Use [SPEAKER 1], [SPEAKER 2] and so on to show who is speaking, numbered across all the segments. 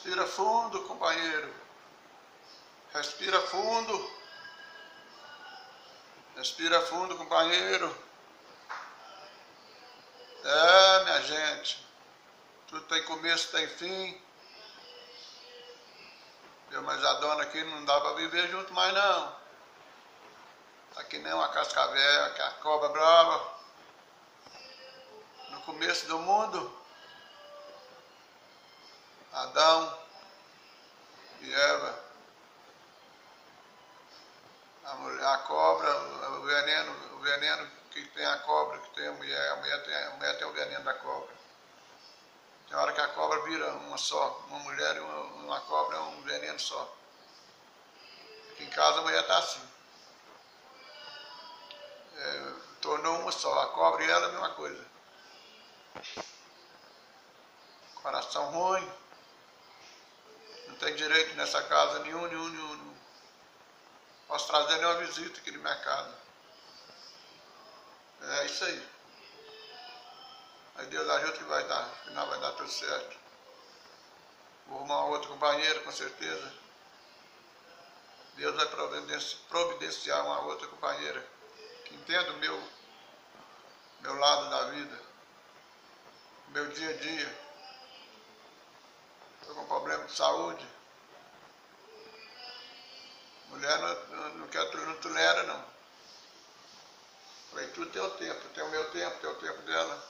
[SPEAKER 1] Respira fundo, companheiro. Respira fundo. Respira fundo, companheiro. É, minha gente. Tudo tem começo, tem fim. Eu, mas a dona aqui não dá pra viver junto mais não. Tá que nem uma cascavel, que é a cobra brava. No começo do mundo, Adão e Eva. A cobra, o veneno que tem a cobra, que tem a mulher tem o veneno da cobra. Tem hora que a cobra vira uma só, uma mulher e uma cobra é um veneno só. Aqui em casa a mulher tá assim. Tornou uma só, a cobra e ela é a mesma coisa. Coração ruim, não tem direito nessa casa nenhum. Posso trazer nenhuma visita aqui na minha casa. É isso aí. Aí Deus ajuda que vai dar, no final vai dar tudo certo. Vou arrumar outro companheiro, com certeza. Deus vai providenciar uma outra companheira que entenda o meu lado da vida, o meu dia a dia. Estou com problema de saúde. Mulher não tolera, não. Falei, tudo tem o tempo. Tem o meu tempo, tem o tempo dela.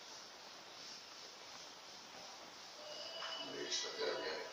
[SPEAKER 1] Deixa eu ver.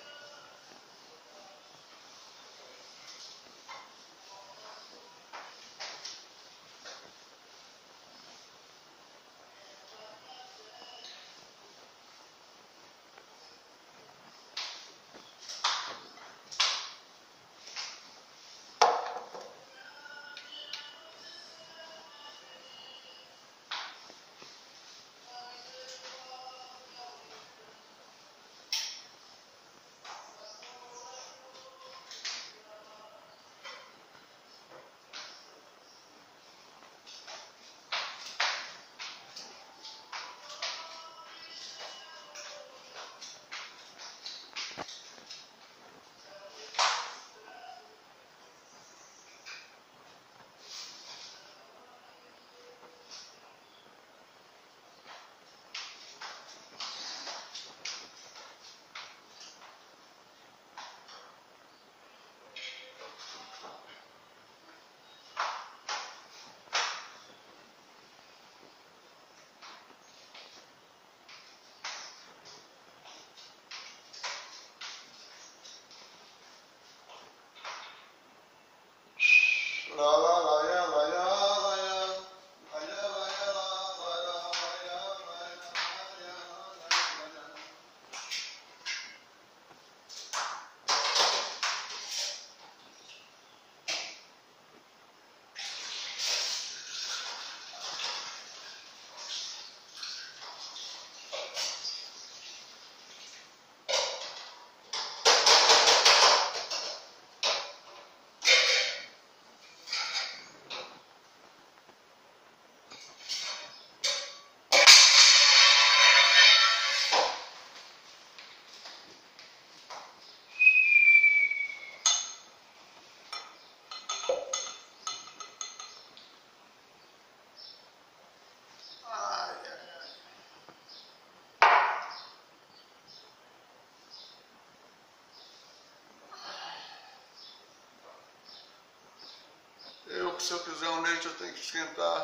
[SPEAKER 1] Se eu quiser um leite, eu tenho que esquentar.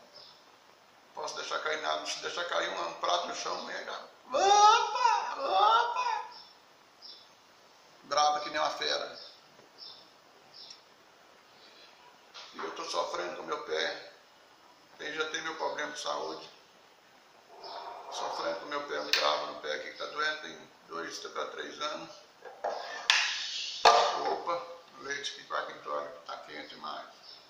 [SPEAKER 1] Não posso deixar cair nada. Se deixar cair um prato no chão, opa! Brava que nem uma fera. E eu estou sofrendo com o meu pé. Já tem meu problema de saúde. Sofrendo com o meu pé, um cravo no pé aqui que está doendo, tem 2 para 3 anos. Opa, o leite aqui para quem toma, está quente demais.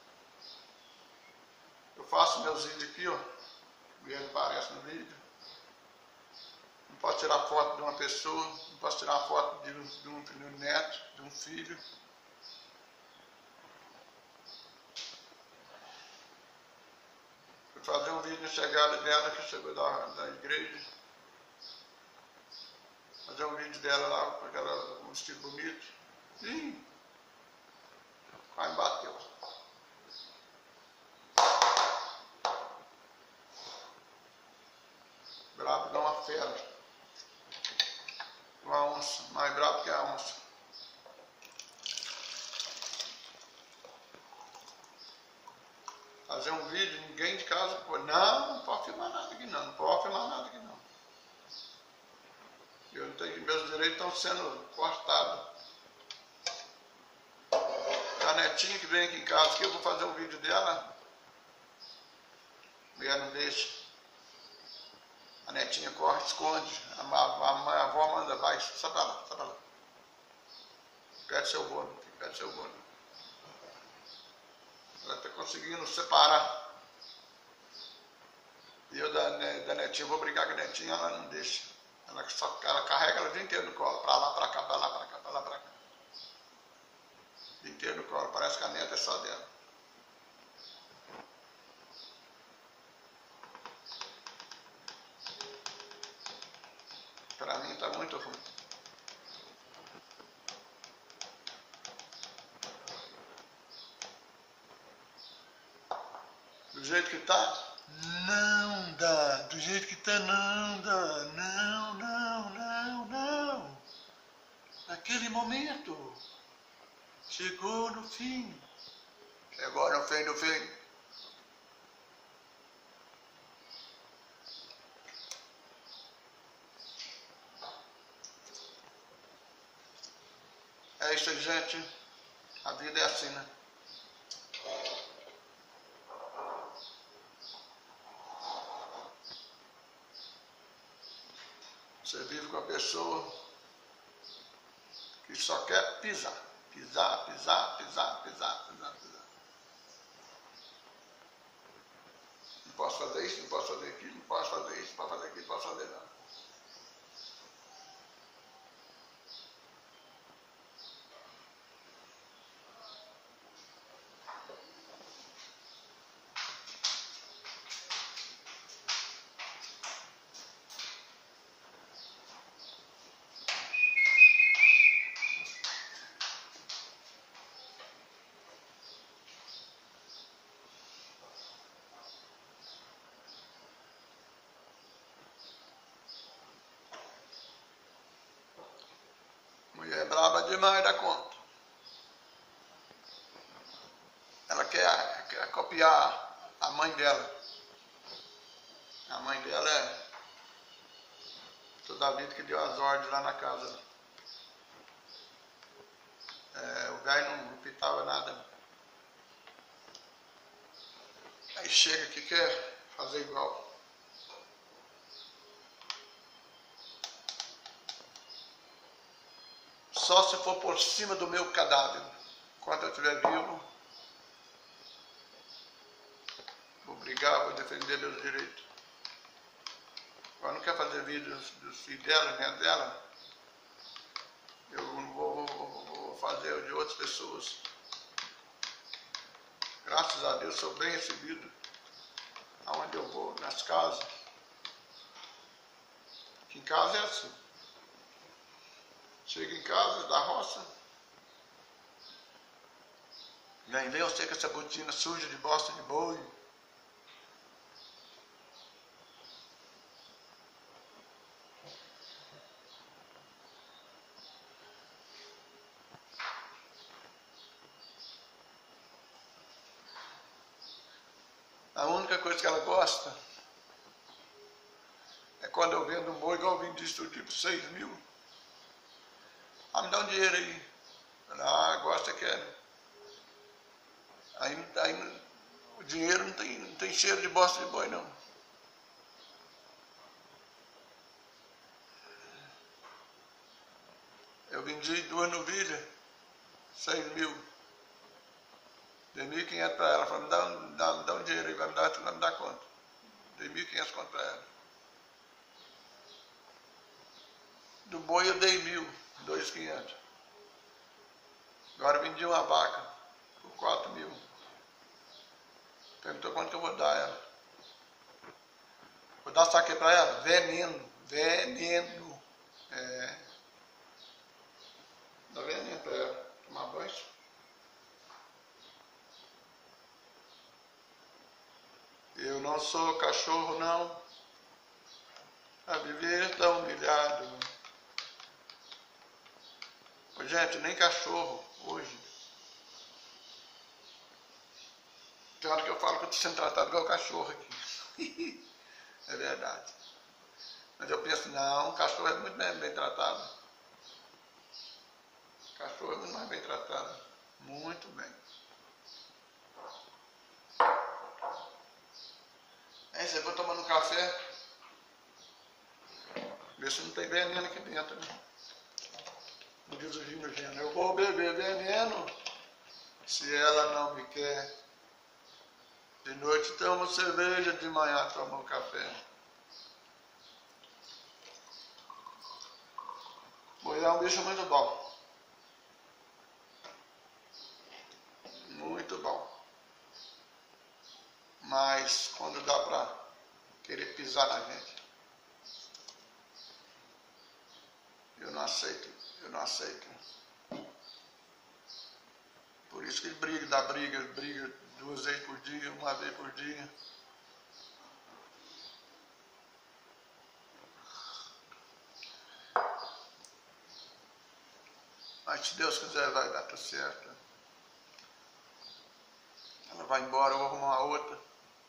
[SPEAKER 1] Eu faço meus vídeos aqui, ó. E ele aparece no vídeo. Não posso tirar foto de uma pessoa, não posso tirar foto de um neto, de um filho. Fui fazer um vídeo na chegada dela, que chegou da igreja. fazer um vídeo dela lá, com aquela, um vestido bonito. Ih, quase bateu. Brabo igual uma fera. Uma onça, mais brabo que a onça. Fazer um vídeo, ninguém de casa, pô, não pode filmar nada aqui não, não pode filmar nada aqui não. Eu não tenho, meus direitos estão sendo cortados. A netinha que vem aqui em casa, que eu vou fazer um vídeo dela, a mulher não deixa. A netinha corre, esconde, a avó manda, vai, sai pra lá, sai pra lá. Pede seu bolo, pede seu bolo. Ela está conseguindo separar. E eu da netinha, vou brigar com a netinha, ela não deixa. Ela carrega ela o dia inteiro no colo, pra lá, pra cá, pra lá, pra cá, pra lá, pra cá. O dia inteiro no colo, parece que a neta é só dela. Pra mim tá muito ruim. Do jeito que tá, não dá. Do jeito que tá, não dá. Não, não, não, não. Naquele momento, chegou no fim. Chegou no fim do fim. É isso aí, gente. A vida é assim, né? Você vive com a pessoa que só quer pisar. Pisar, pisar, pisar, pisar, pisar, pisar. Não posso fazer isso, não posso fazer aquilo, não posso fazer isso, não posso fazer aquilo, não posso fazer nada. Mulher é braba demais da conta. Ela quer copiar a mãe dela. A mãe dela é toda a vida que deu as ordens lá na casa. O velho não pitava nada. Aí chega aqui e quer fazer igual. Só se for por cima do meu cadáver. Enquanto eu estiver vivo, vou brigar, vou defender meus direitos. Ela não quer fazer vídeos dos filhos dela, nem dela. Eu não vou fazer de outras pessoas. Graças a Deus sou bem recebido. Aonde eu vou, nas casas. Aqui em casa é assim. Chega em casa, da roça. Vem você com essa botina suja de bosta de boi. A única coisa que ela gosta é quando eu vendo um boi, igual eu vendi isso tipo 6 mil. Ah, me dá um dinheiro aí. Ah, gosta, quero. Aí o dinheiro não tem cheiro de bosta de boi, não. Eu vendi 2 novilhas, 6 mil. Dei 1.500 para ela. Ela falou, me dá um dinheiro aí, vai me dar conta. Dei 1.500 conto para ela. Do boi eu dei 1.000, 2.500. Agora eu vendi uma vaca por 4 mil. Perguntou quanto que eu vou dar ela. Vou dar saque para ela? Veneno. Veneno. É. Dá veneno pra ela tomar banho. Eu não sou cachorro, não, a viver tão humilhado. Ô, gente, nem cachorro hoje. Tem hora que eu falo que eu estou sendo tratado igual cachorro aqui. É verdade. Mas eu penso, não, cachorro é muito bem tratado. Cachorro é muito mais bem tratado. Muito bem. Aí você vai tomando um café, vê se não tem veneno aqui dentro, né? Não diz o Gino Geno, eu vou beber veneno se ela não me quer. De noite tomo cerveja, de manhã tomo café. Mulher é um bicho muito bom. Muito bom. Mas quando dá pra querer pisar na gente, eu não aceito. Eu não aceito. Por isso que ele dá briga 2 vezes por dia, 1 vez por dia. Mas se Deus quiser vai dar tudo certo. Ela vai embora, eu vou arrumar uma outra.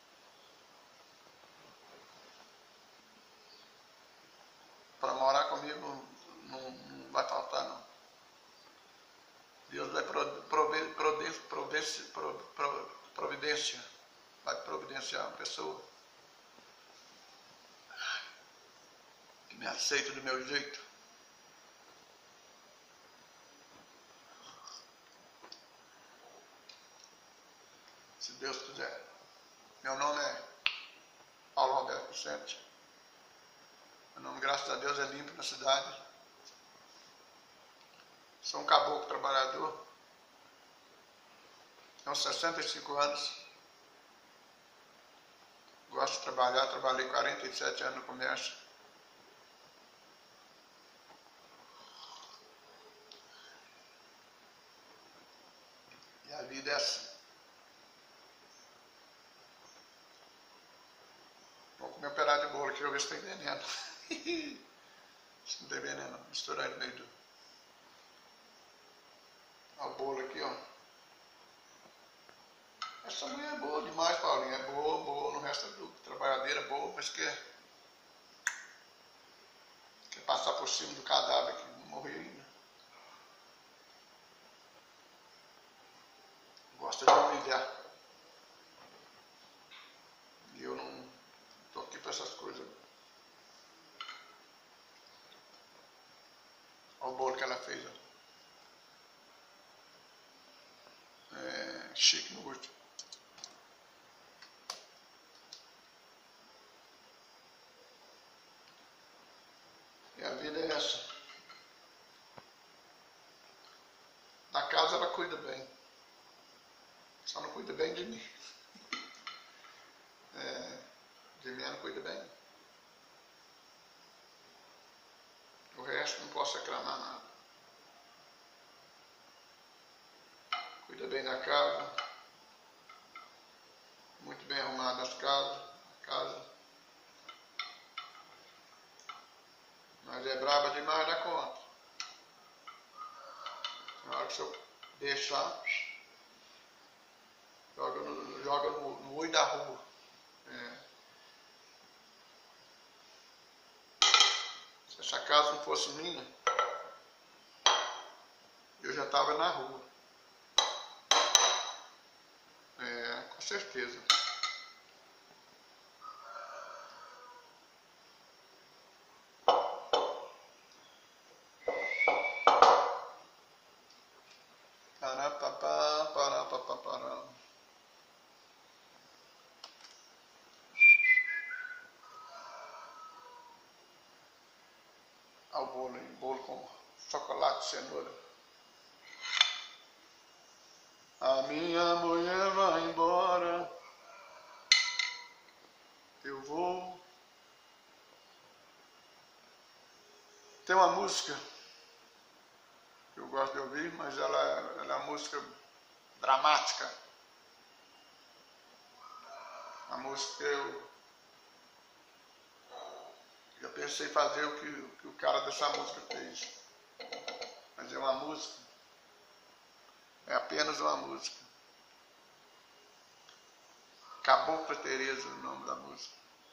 [SPEAKER 1] Para morar comigo não vai faltar não. Deus vai providência. Vai providenciar uma pessoa que me aceita do meu jeito. Se Deus quiser. Meu nome é Paulo Roberto Vicente. Meu nome, graças a Deus, é limpo na cidade. Sou um caboclo trabalhador. Tenho 65 anos. Gosto de trabalhar, trabalhei 47 anos no comércio. E a vida é assim. Vou comer um pedaço de bolo aqui, eu ver se tem veneno. Se não tem veneno, misturar aí no meio do... Olha o bolo aqui, ó. Essa mulher é boa demais, Paulinho. É boa, não resta dúvida. Trabalhadeira boa, mas quer passar por cima do cadáver que não morreu ainda. Gosta de humilhar. E eu não tô aqui para essas coisas. Olha o bolo que ela fez, ó. É chique no gosto. E a vida é essa. Na casa ela cuida bem. Só não cuida bem de mim. De mim ela não cuida bem. O resto não posso reclamar nada. Cuida bem da casa. Muito bem arrumada as casa. Mas é braba demais da conta. Na hora que eu deixar, joga no olho da rua. Se essa casa não fosse minha, eu já estava na rua. Com certeza. Pará. Olha o bolo com chocolate e cenoura. A minha mulher vai embora, eu vou. Tem uma música que eu gosto. gosto de ouvir, mas ela é uma música dramática. A música eu pensei em fazer o que o cara dessa música fez. Mas é uma música, é apenas uma música. Cabocla Teresa, o nome da música.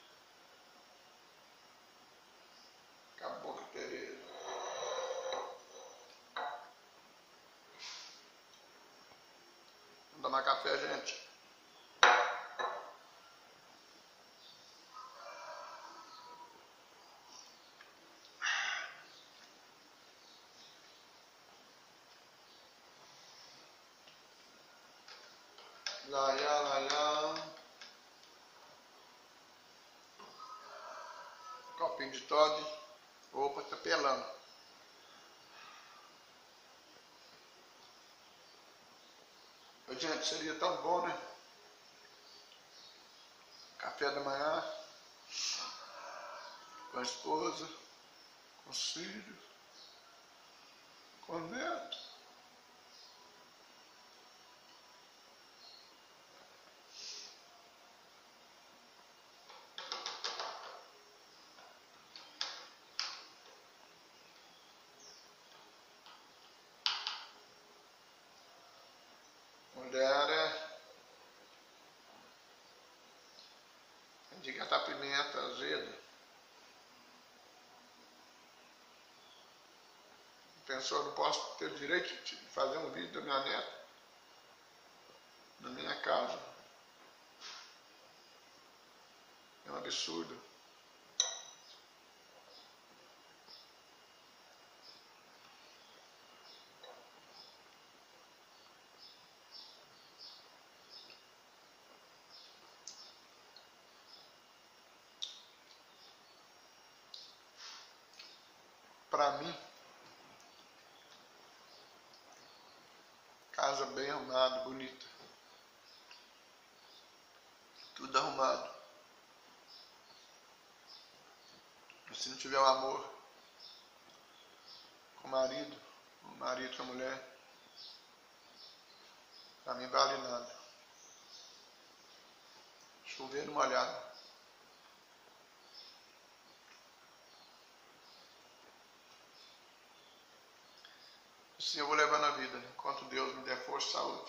[SPEAKER 1] Cabocla Teresa. Vamos tomar café, gente? Laiá, laiá. Copinho de Toddy. Opa, tá pelando. Gente, seria tão bom, né? Café da manhã, com a esposa, com os filhos, com o neto. Mulher de catar pimenta azeda. Pensou, não posso ter o direito de fazer um vídeo da minha neta na minha casa. É um absurdo. Para mim, casa bem arrumada, bonita. Tudo arrumado. Mas se não tiver o amor com o marido com a mulher, para mim vale nada. Chover no molhado. Assim eu vou levando a vida, enquanto Deus me der força e saúde.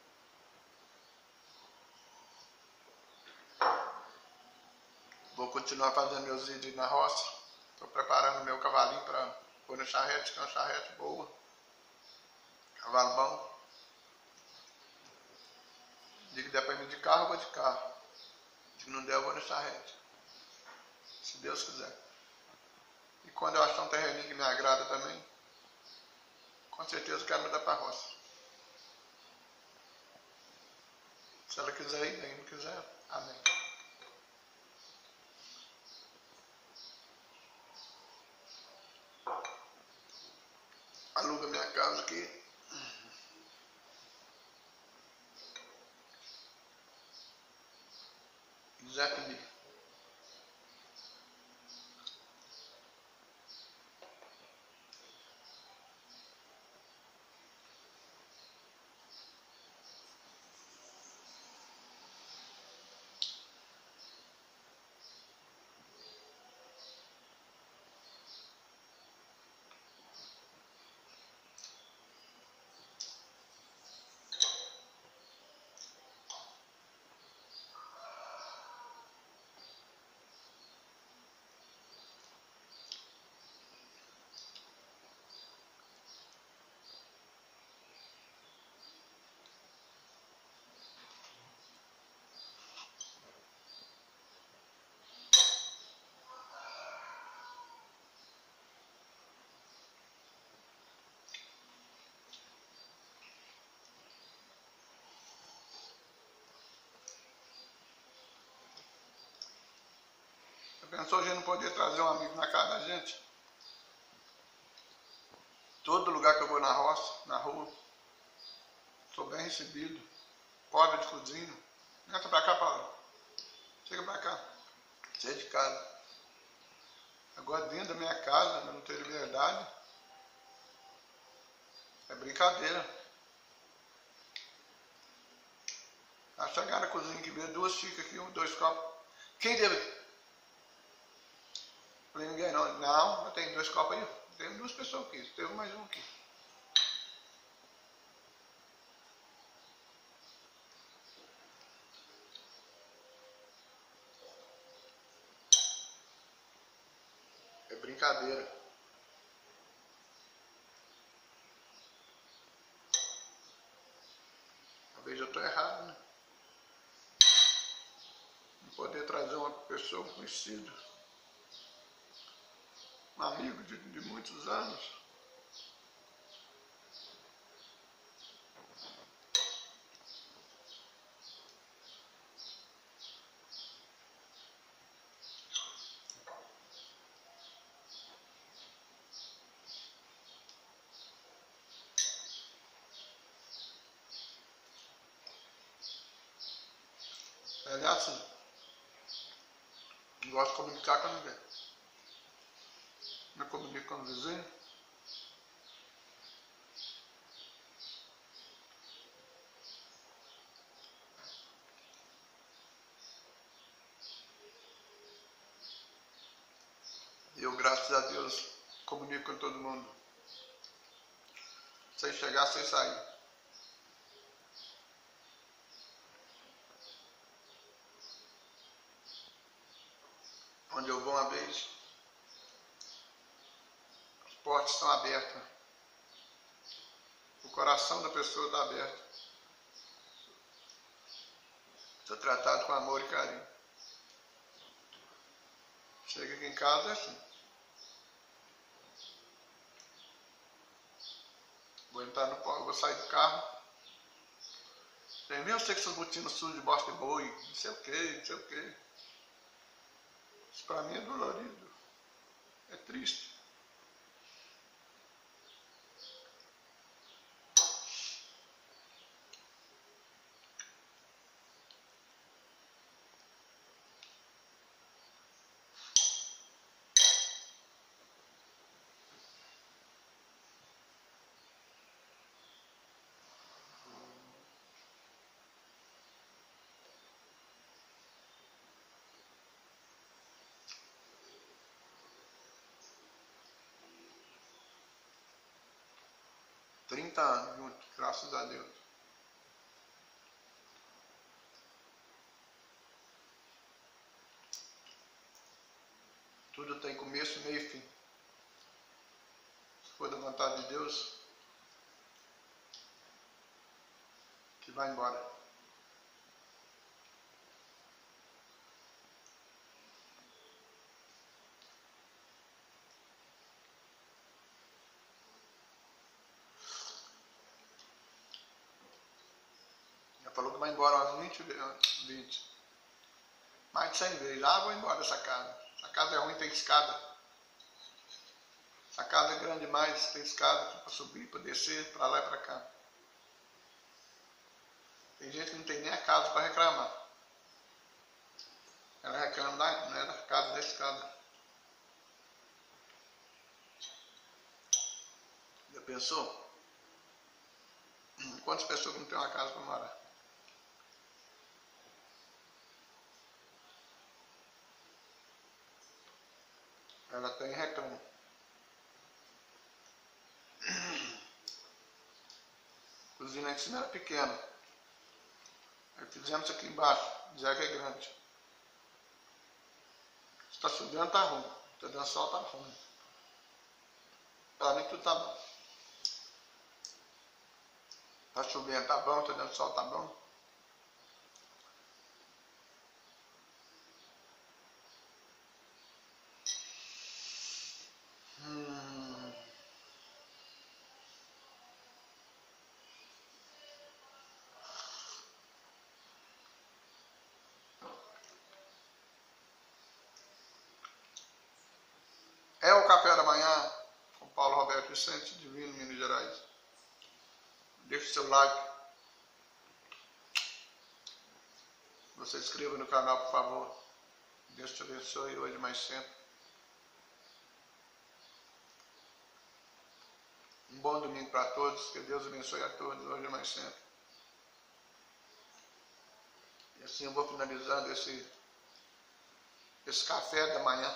[SPEAKER 1] Vou continuar fazendo meus vídeos na roça. Estou preparando meu cavalinho para pôr na charrete, que é uma charrete boa. Cavalo bom. Se der para ir de carro, eu vou de carro. Se não der, eu vou na charrete. Se Deus quiser. E quando eu achar um terreninho que me agrada também, com certeza eu quero mudar para a roça. Se ela quiser ir, bem. Não quiser, amém. Aluga minha casa aqui. Quiser pedir. Pensou a gente não poder trazer um amigo na casa da gente? Todo lugar que eu vou na roça, na rua, sou bem recebido. Pobre de cozinha. Entra pra cá, Paulo. Chega pra cá. Sai de casa. Agora dentro da minha casa, eu não tenho liberdade. É brincadeira. A chegar na cozinha que vê 2 xícaras aqui, 2 copos. Quem teve? Falei, ninguém não. Não, eu tenho 2 copos aí. Tem 2 pessoas aqui. Teve mais um aqui. É brincadeira. Talvez eu estou errado, né? Não poder trazer uma pessoa conhecida, um amigo de muitos anos. Aliás, não gosto de comunicar com ninguém. Não comunico com o vizinho. E eu, graças a Deus, comunico com todo mundo. Sem chegar, sem sair. Onde eu vou uma vez, as portas estão abertas. O coração da pessoa está aberto. Sou tratado com amor e carinho. Chega aqui em casa é assim. Vou entrar no carro, vou sair do carro. Tem mesmo sei que essas botinas sujas de bosta de boi, não sei o que, não sei o que. Isso pra mim é dolorido. É triste. Anos juntos, graças a Deus. Tudo tem começo, meio e fim. Se for da vontade de Deus, que vai embora. Já falou que vai embora umas 20. Mais de 100 vezes. Ah, vou embora dessa casa. Essa casa é ruim, tem escada. Essa casa é grande demais, tem escada para subir, para descer, para lá e para cá. Tem gente que não tem nem a casa para reclamar. Ela reclama não é da casa, da escada. Já pensou? Quantas pessoas não têm uma casa para morar? Ela tem e reclama. A cozinha lá em cima era pequena. Aí fizemos aqui embaixo, já que é grande. Se está chovendo, está ruim. Se está dando sol, está ruim. Para mim tudo está bom. Está chovendo, está bom. Está dando sol, está bom. É o café da manhã com Paulo Roberto Vicente, Divino, Minas Gerais. Deixe o seu like. Você inscreva no canal, por favor. Deus te abençoe hoje mais sempre. bom domingo para todos, que Deus abençoe a todos, hoje e mais sempre. E assim eu vou finalizando esse café da manhã.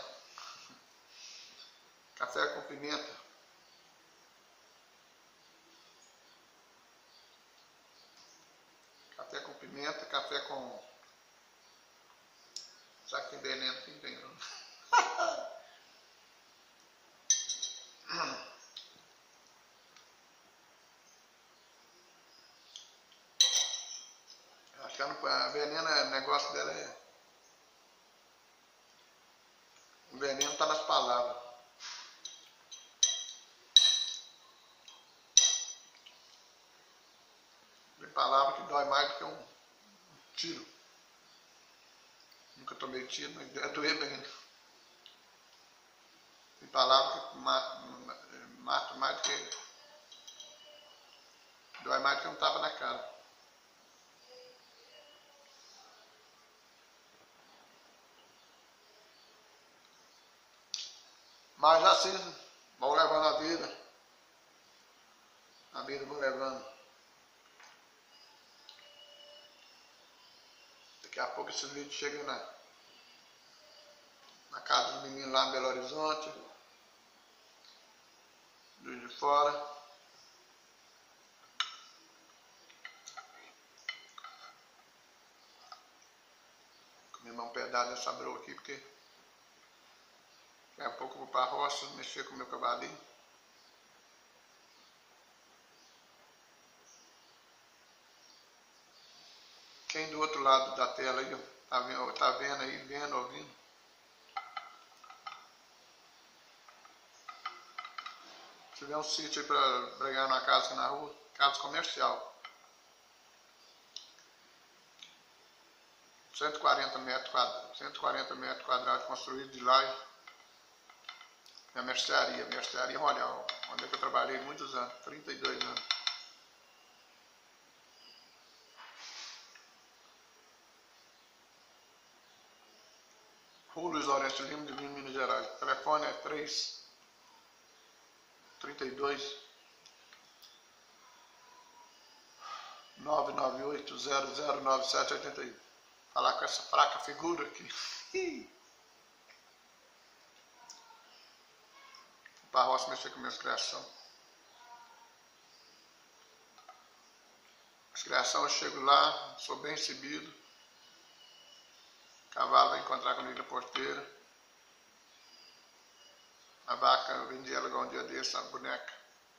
[SPEAKER 1] Café com pimenta. Café com pimenta, café com... Será que tem veneno? Tem veneno. Acho que a veneno, o negócio dela é... O veneno está nas palavras. Tem palavra que dói mais do que um tiro. Nunca tomei tiro, mas deve doer bem. Tem palavra que mata mais do que... Dói mais do que um tapa na cara. Mas assim, vão levando a vida. A vida vão levando. Daqui a pouco esses vídeos chegam na casa do menino lá em Belo Horizonte. De fora. Comer um pedaço dessa broa aqui, porque daqui a pouco eu vou para a roça mexer com o meu cavalinho. Quem do outro lado da tela aí, tá vendo aí, vendo, ouvindo? Se tiver um sítio aí para bregar numa casa aqui na rua, casa comercial. 140 metros quadrados construído de laje. Minha mercearia Royal, onde é que eu trabalhei muitos anos, 32 anos. Rua Luiz Lourenço Lima, de Minas Gerais. O telefone é 32 998 009781. Falar com essa fraca figura aqui. Para a roça mexer com minhas criações. As criações eu chego lá, sou bem recebido. O cavalo vai encontrar comigo na porteira. A vaca, eu vendi ela igual um dia desse, a boneca.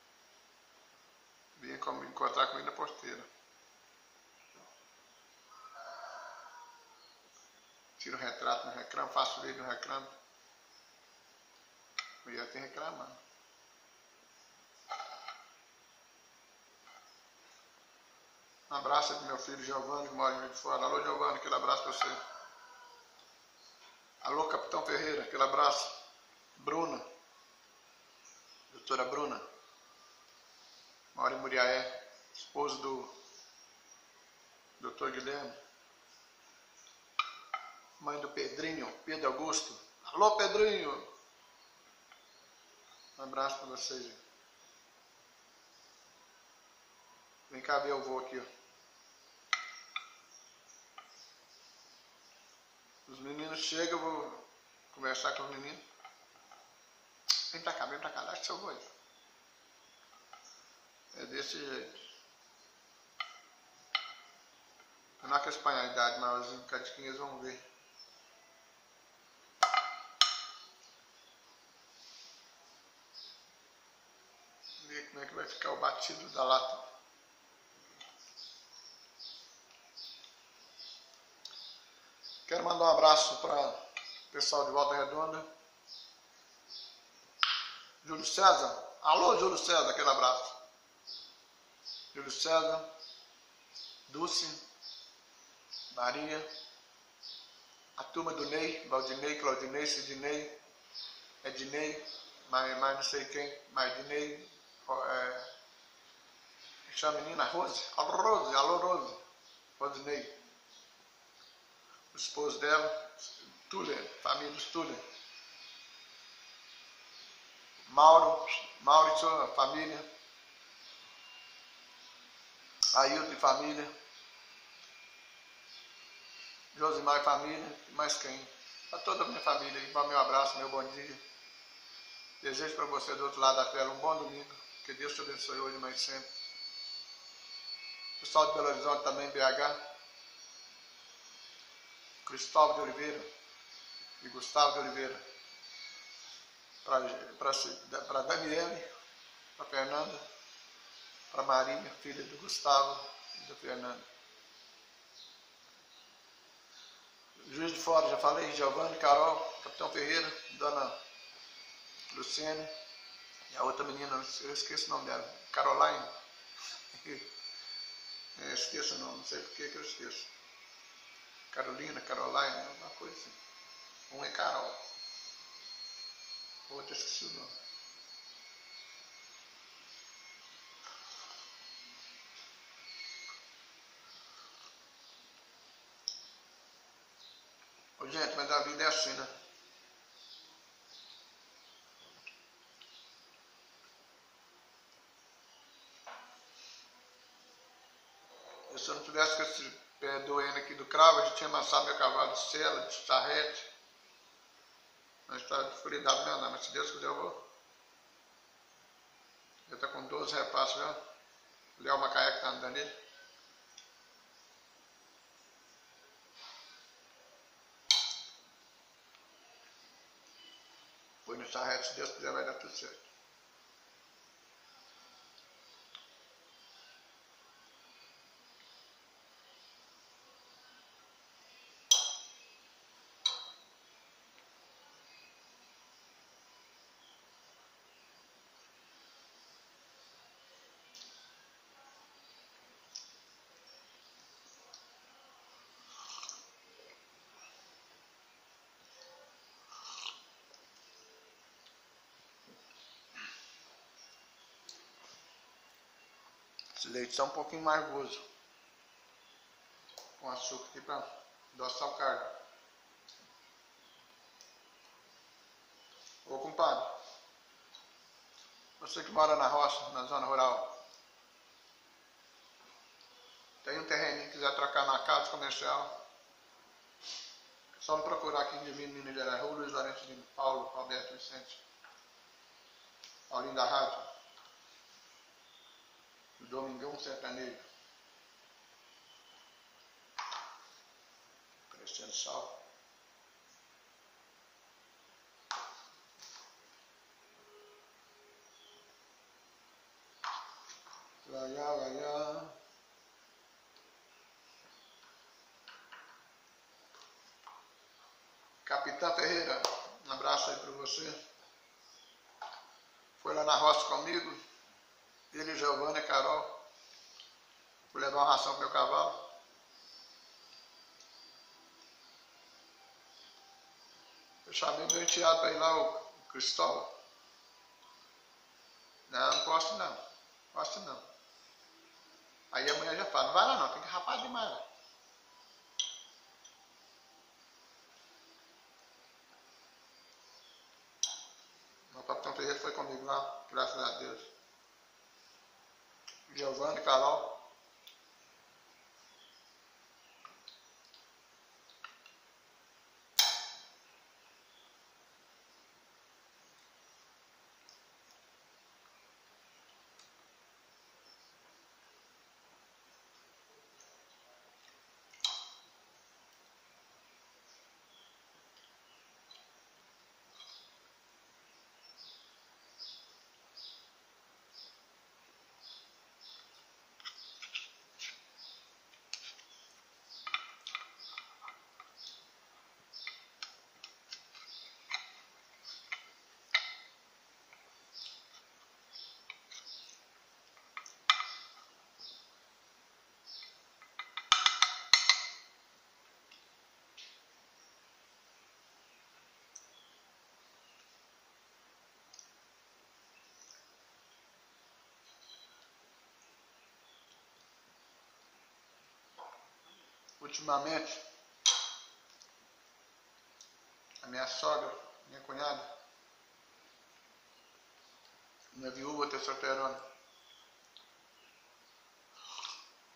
[SPEAKER 1] Vinha encontrar comigo na porteira. Tiro o retrato no reclamo, faço vídeo no reclamo. Eu ia ter reclamado. Um abraço do meu filho Giovanni, que mora em Rio de Fora. Alô, Giovanni, aquele abraço para você. Alô, Capitão Ferreira, aquele abraço. Bruna, doutora Bruna, mora em Muriaé, esposo do doutor Guilherme. Mãe do Pedrinho, Pedro Augusto. Alô, Pedrinho! Um abraço para vocês. Vem cá ver, eu vou aqui, ó. Os meninos chegam, eu vou conversar com os meninos. Vem pra cá, lá que eu vou aí. É desse jeito. Eu não quero espanhar a idade, mas os cadiquinhos vão ver. Ver como é que vai ficar o batido da lata. Quero mandar um abraço para o pessoal de Volta Redonda. Júlio César. Alô, Júlio César, aquele abraço. Júlio César, Dulce, Maria, a turma do Ney, Valdinei, Claudinei, Sidney, Ednei, mais não sei quem, mais Ednei, chama a menina Rose. Alô, Rose, Rodinei. O esposo dela, Tuller, família dos Tuller. Mauro e sua família, Ailton e família, Josimar e família, e mais quem? Para toda a minha família, meu abraço, meu bom dia. Desejo para você do outro lado da tela um bom domingo, que Deus te abençoe hoje e mais sempre. Pessoal de Belo Horizonte também, BH, Cristóvão de Oliveira e Gustavo de Oliveira, para Daniele, para Fernanda, para Marinha, filha do Gustavo e da Fernanda. Juiz de Fora, já falei, Giovanni, Carol, Capitão Ferreira, Dona Luciene, e a outra menina, eu esqueço o nome dela, Caroline. Esqueço o nome, não sei por que eu esqueço. Carolina, Caroline, alguma coisa assim. Um é Carol, o outro eu esqueci o nome. Ô, gente, mas a vida é assim, né? Se eu não tivesse com esse pé doendo aqui do cravo, eu já tinha amassado meu cavalo de sela, de charrete. Mas está descuidado mesmo, não. Mas se Deus quiser eu vou. Já está com 12 repassos já. O Léo Macaé que está andando ali. Foi no charrete, se Deus quiser vai dar tudo certo. Esse leite está um pouquinho mais gozo. Com açúcar aqui para adoçar o carne. Ô compadre, você que mora na roça, na zona rural, tem um terreninho que quiser trocar na casa comercial, é só me procurar aqui em Divino, Minas Gerais, Rua Luiz Lourenço de Paulo, Alberto Vicente, Paulinho da Rádio, do Domingão Sertanejo, Crescendo Sal. Lá. Capitão Ferreira, um abraço aí para você. Foi lá na roça comigo, ele, Giovanni e Carol. Fui levar uma ração pro meu cavalo. Eu chamei meu enteado para ir lá, o Cristóvão. Não posso não. Posso não. Aí amanhã já fala, não vai lá não, tem que rapar demais lá. O Capitão Ferreira foi comigo lá, graças a Deus. Giovanni, Carol. Ultimamente, a minha sogra, minha cunhada, minha viúva testosterona,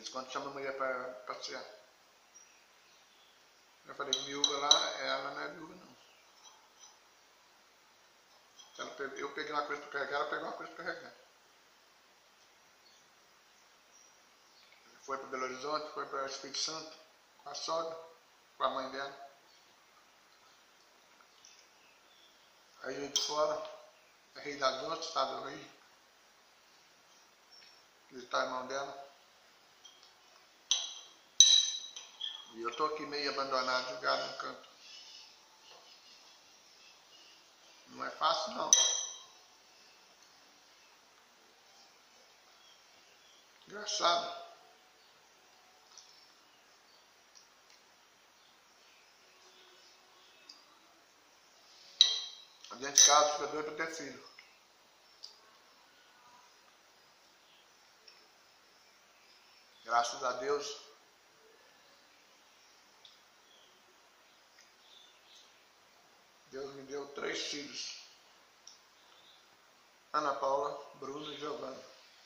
[SPEAKER 1] Eles quando chamam a mulher para passear. Eu falei, viúva lá, ela não é viúva não. Eu peguei uma coisa para carregar, ela pegou uma coisa para carregar. Foi para Belo Horizonte, foi para Espírito Santo, com a sogra, com a mãe dela. Aí Juiz de Fora, Rio das Ostras, estado do Rio, visitar o irmão dela. E eu estou aqui meio abandonado, jogado no canto. Não é fácil não. Engraçado. Dentro de casa fica doido para ter filho. Graças a Deus. Deus me deu 3 filhos. Ana Paula, Bruno e Giovana.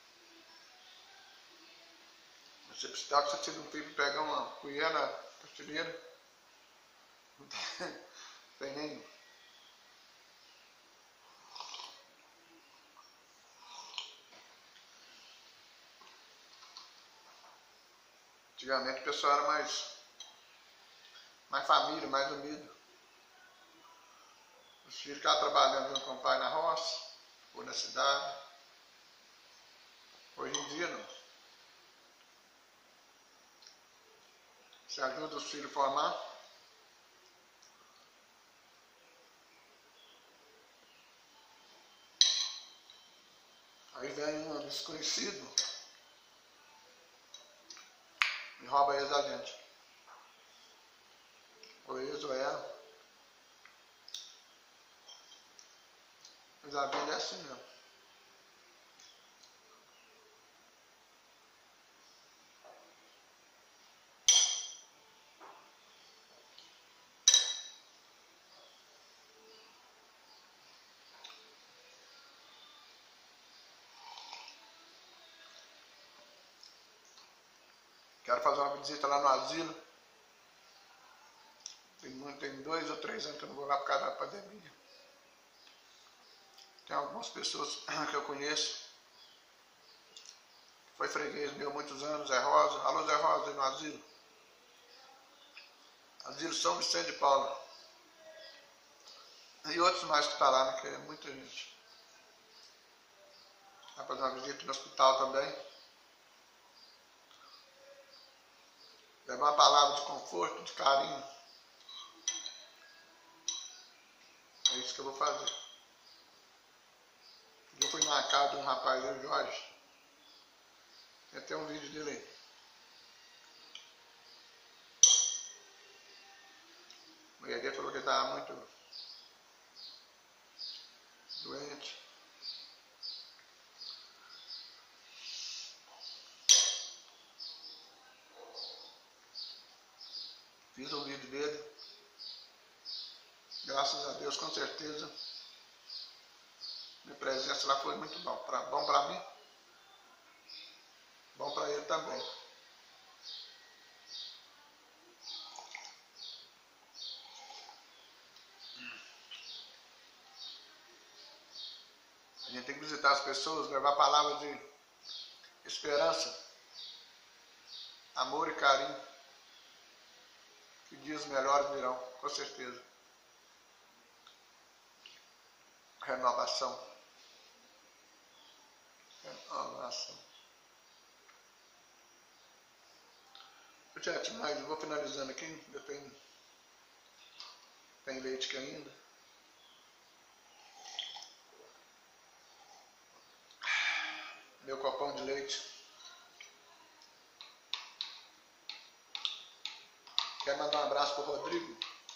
[SPEAKER 1] Você precisa que você tira um filho e pegar uma colher na prateleira. Não tem nenhum. Antigamente o pessoal era mais família, mais unido. Os filhos ficavam trabalhando junto com o pai na roça, ou na cidade. Hoje em dia não. Você ajuda os filhos a formar. Aí vem um desconhecido e rouba eles da gente. Ou eles ou ela. Mas a vida é assim mesmo. Quero fazer uma visita lá no asilo. Tem 2 ou 3 anos que eu não vou lá por causa da pandemia. Tem algumas pessoas que eu conheço. Foi freguês meu há muitos anos, Zé Rosa. Alô, Zé Rosa, aí no asilo. Asilo São Vicente de Paula. E outros mais que estão lá, né, que é muita gente. Vai fazer uma visita no hospital também. Levar uma palavra de conforto, de carinho. É isso que eu vou fazer. Eu fui na casa de um rapaz, o Jorge. Tem até um vídeo dele aí. A mulher dele falou que ele estava muito doente. Fiz um vídeo dele. Graças a Deus, com certeza. Minha presença lá foi muito bom. Bom para mim. Bom para ele também. A gente tem que visitar as pessoas, levar palavras de esperança, amor e carinho. Que dias melhores virão, com certeza. Renovação. Renovação. Gente, mas eu vou finalizando aqui. Tem leite aqui ainda. Meu copão de leite. Quero mandar um abraço para o Rodrigo.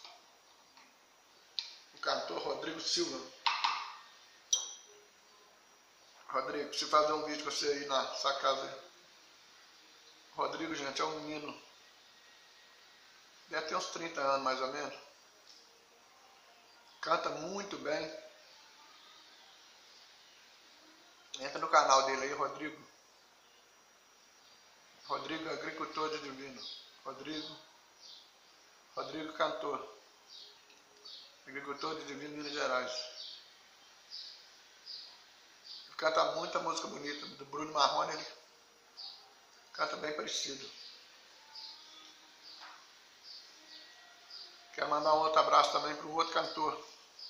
[SPEAKER 1] O cantor Rodrigo Silva. Rodrigo, preciso fazer um vídeo com você aí na sua casa. Rodrigo, gente, é um menino. Deve ter uns 30 anos mais ou menos. Canta muito bem. Entra no canal dele aí, Rodrigo. Rodrigo, agricultor de Divino. Rodrigo, cantor. Agricultor de Divino, Minas Gerais. Ele canta muita música bonita. Do Bruno Marrone, ele canta bem parecido. Quero mandar um outro abraço também para o outro cantor.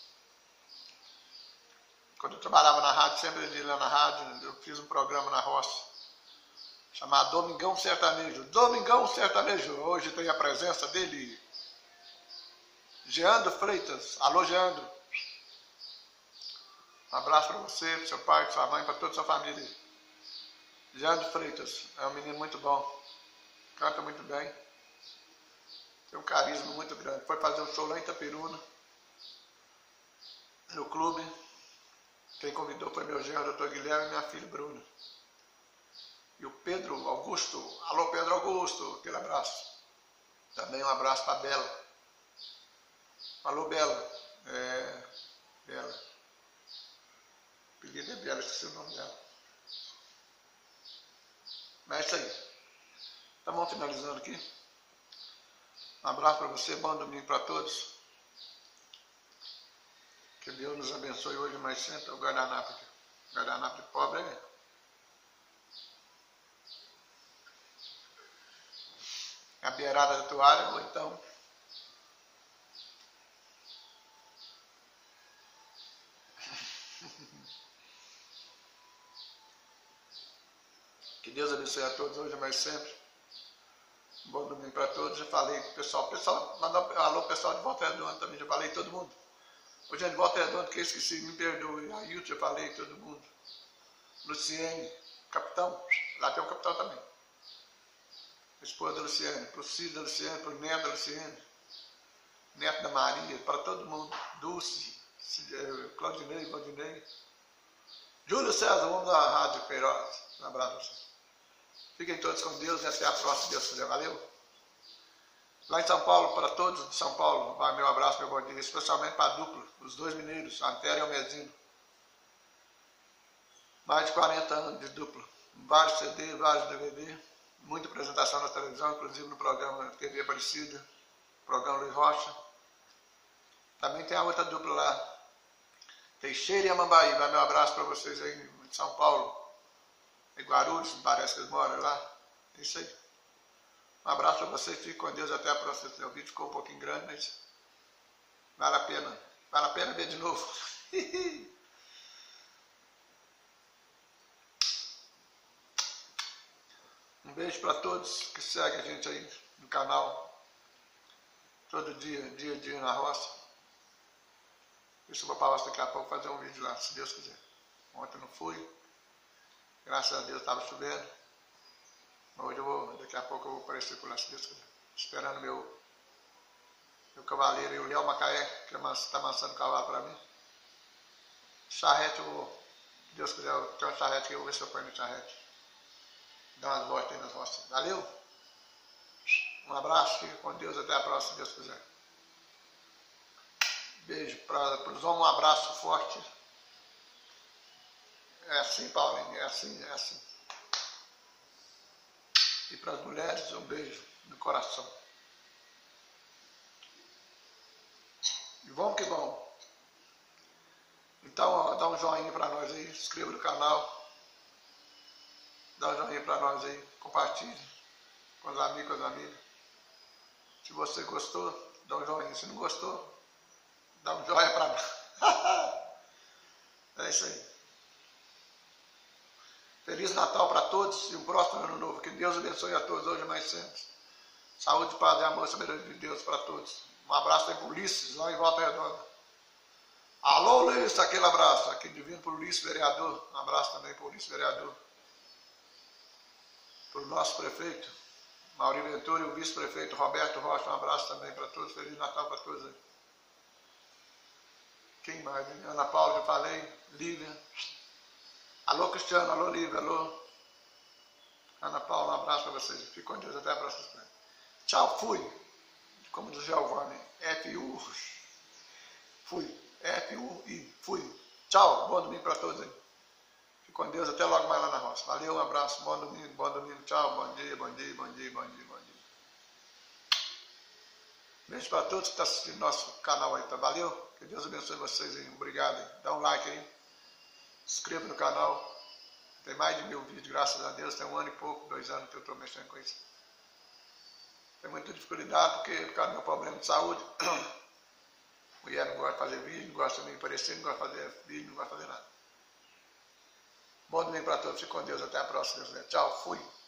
[SPEAKER 1] Quando eu trabalhava na rádio, sempre ele lá na rádio, eu fiz um programa na roça, chamado Domingão Sertanejo. Domingão Sertanejo. Hoje tem a presença dele, Geandro Freitas. Alô, Geandro. Um abraço para você, para seu pai, para sua mãe, para toda a sua família. Geandro Freitas é um menino muito bom. Canta muito bem. Tem um carisma muito grande. Foi fazer um show lá em Itaperuna, no clube. Quem convidou foi meu genro, doutor Guilherme, e minha filha Bruna. E o Pedro Augusto. Alô, Pedro Augusto. Aquele abraço. Também um abraço para a Bela. Alô, Bela. Bela. O apelido é Bela, esqueci o nome dela. Mas é isso aí. Estamos finalizando aqui. Um abraço para você, bom domingo para todos. Que Deus nos abençoe hoje mais sempre. O guardanapo aqui. O guardanapo de pobre é a beirada da toalha, ou então que Deus abençoe a todos hoje mais sempre. Bom domingo para todos. Já falei com o pessoal, mandar um alô pessoal de Volta Redonda também, já falei todo mundo. Hoje é de Volta Redonda, que eu esqueci, me perdoe. A Ailton, já falei todo mundo. Luciene, capitão, lá tem um capitão também. A esposa da Luciene, pro Cid da Luciene, pro neto da Luciene, neto da Maria, para todo mundo. Dulce, Claudinei, Valdinei. Júlio César, o homem da Rádio Queiroz. Um abraço para vocês. Fiquem todos com Deus e até a próxima, Deus quiser. Valeu? Lá em São Paulo, para todos de São Paulo, vai meu abraço, meu bom dia, especialmente para a dupla, os dois mineiros, Antero e Almezino. Mais de 40 anos de dupla, vários CD, vários DVD, muita apresentação na televisão, inclusive no programa TV Aparecida, programa Luiz Rocha. Também tem a outra dupla lá, Teixeira e Amambaí, vai meu abraço para vocês aí de São Paulo, em Guarulhos, parece que eles moram lá, é isso aí. Um abraço para vocês, fiquem com Deus, até a próxima. O vídeo ficou um pouquinho grande, mas vale a pena ver de novo. Um beijo para todos que seguem a gente aí no canal, todo dia na roça. Isso eu vou para a roça daqui a pouco fazer um vídeo lá, se Deus quiser. Ontem não fui, graças a Deus estava chovendo. Hoje daqui a pouco eu vou aparecer por lá, se Deus quiser. Esperando meu cavaleiro e o Léo Macaé, que está amansando o cavalo para mim. Charrete, se Deus quiser, eu tenho uma charrete que eu vou ver se eu ponho no charrete. Dá umas voltas aí nas roças. Valeu? Um abraço, fique com Deus, até a próxima, se Deus quiser. Beijo para os homens, um abraço forte. É assim, Paulinho, é assim. E para as mulheres, um beijo no coração. E vamos que vamos. Então, ó, dá um joinha para nós aí, se inscreva no canal. Dá um joinha para nós aí, compartilhe com os amigos, com as amigas. Se você gostou, dá um joinha. Se não gostou, dá um joinha para nós. É isso aí. Feliz Natal para todos e um próximo ano novo. Que Deus abençoe a todos hoje mais sempre. Saúde, paz e amor, sabedoria de Deus para todos. Um abraço aí para o Ulisses, lá em Volta Redonda. Alô, Ulisses, aquele abraço. Aqui divino para o Ulisses, vereador. Um abraço também para o Ulisses, vereador. Para o nosso prefeito, Maurício Ventura, e o vice-prefeito Roberto Rocha. Um abraço também para todos. Feliz Natal para todos aí. Quem mais? Ana Paula, já falei. Lívia. Alô, Cristiano, alô, Lívia, alô. Ana Paula, um abraço para vocês. Fique com Deus, até a próxima. Tchau, fui. Como diz o Giovanni, F-U. Fui. F-U-I. Fui. Tchau, bom domingo para todos aí. com Deus, até logo mais lá na roça. Valeu, um abraço, bom domingo, tchau, bom dia. Beijo para todos que estão assistindo nosso canal aí, tá? Valeu, que Deus abençoe vocês aí, obrigado aí. Dá um like aí, se inscreva no canal. Tem mais de 1000 vídeos, graças a Deus, tem 1 ano e pouco, 2 anos que eu estou mexendo com isso. Tem muita dificuldade porque por causa do meu problema de saúde, mulher não gosta de fazer vídeo, não gosta de me aparecer, não gosta de fazer vídeo, não gosta de fazer nada. Bom domingo para todos, fique com Deus, até a próxima. Tchau, fui.